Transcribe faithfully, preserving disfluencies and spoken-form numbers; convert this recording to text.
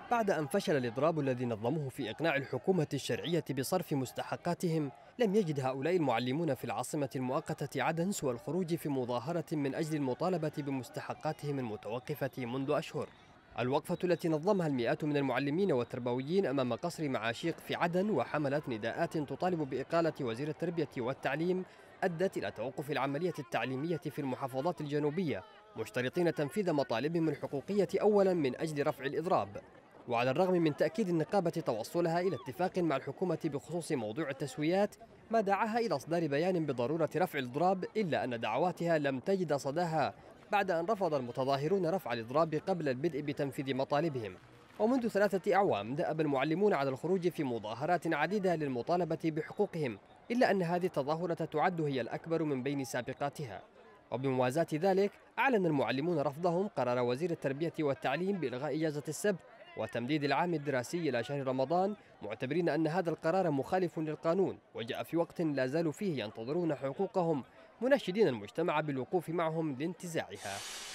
بعد أن فشل الإضراب الذي نظموه في إقناع الحكومة الشرعية بصرف مستحقاتهم، لم يجد هؤلاء المعلمون في العاصمة المؤقتة عدن سوى الخروج في مظاهرة من أجل المطالبة بمستحقاتهم المتوقفة منذ أشهر. الوقفة التي نظمها المئات من المعلمين والتربويين أمام قصر معاشيق في عدن وحملت نداءات تطالب بإقالة وزير التربية والتعليم أدت إلى توقف العملية التعليمية في المحافظات الجنوبية، مشترطين تنفيذ مطالبهم الحقوقية أولا من أجل رفع الإضراب. وعلى الرغم من تأكيد النقابة توصلها إلى اتفاق مع الحكومة بخصوص موضوع التسويات، ما دعاها إلى إصدار بيان بضرورة رفع الإضراب، إلا أن دعواتها لم تجد صداها بعد أن رفض المتظاهرون رفع الإضراب قبل البدء بتنفيذ مطالبهم. ومنذ ثلاثة أعوام دأب المعلمون على الخروج في مظاهرات عديدة للمطالبة بحقوقهم، إلا أن هذه التظاهرة تعد هي الأكبر من بين سابقاتها. وبموازاة ذلك، أعلن المعلمون رفضهم قرار وزير التربية والتعليم بإلغاء إجازة السبت وتمديد العام الدراسي إلى شهر رمضان، معتبرين أن هذا القرار مخالف للقانون وجاء في وقت لا زالوا فيه ينتظرون حقوقهم، مناشدين المجتمع بالوقوف معهم لانتزاعها.